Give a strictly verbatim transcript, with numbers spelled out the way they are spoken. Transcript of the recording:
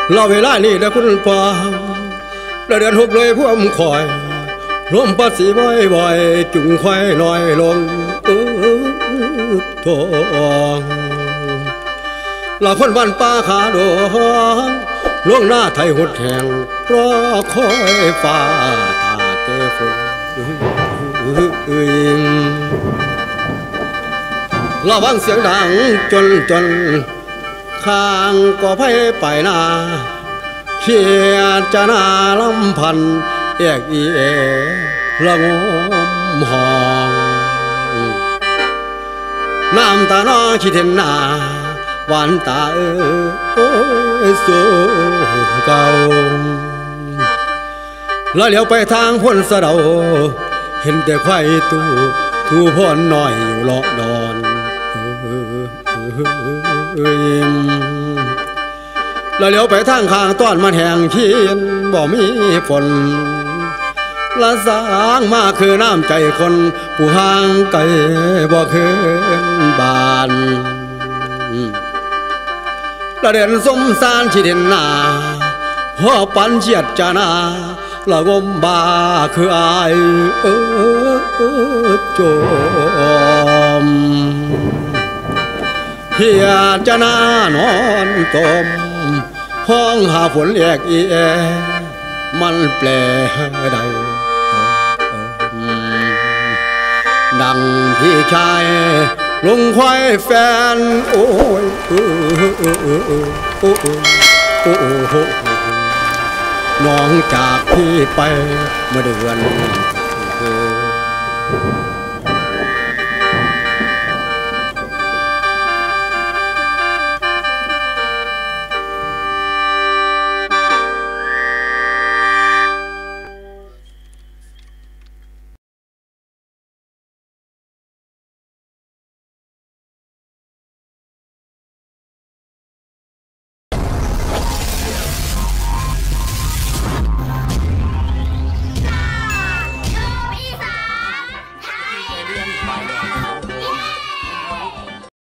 เราเวลานี้นะคุณพ่อและเดือนหกเลยพวกคอยลมปัสสีบ่อยๆจุงควายน้อยลงทองเราคนบ้านป่าขาดองล่วงหน้าไทยหุดแห่งรอคอยฟ้าตาเตฝนระวังเสียงดังจนจนข้างก็ไพ่ไปหน้าเขียดจะนาลำพันเอกอีเอละงมหองน้ำตาน้อคิดเห็นหน้าหวานตาเอ้ยสูเก่าแล้วเลี้ยวไปทางพ้นสะเดาเห็นแต่ควายตู้ทูพ่นน้อยอยู่เลาะนอนแล้วเลี้ยวไปทางข้างต้อนมันแห้งเขียนบ่มีฝนละสางมาคือน้ำใจคนผู้ห่างไกลบ่คืนบ้านละเด่นสมสารที่เด่นหน้าพ่อปันเฉียดจานาละงมบาคืออายเออโจมเพียจานานอนตมห้องหาฝนแยกอีแอมันแปลใดดังพี่ชายลุงควายแฟนโอ้ยโอ้โอ้โอ้โอ้โอ้โอ้โอ้น้องจากพี่ไปเมื่อเดือน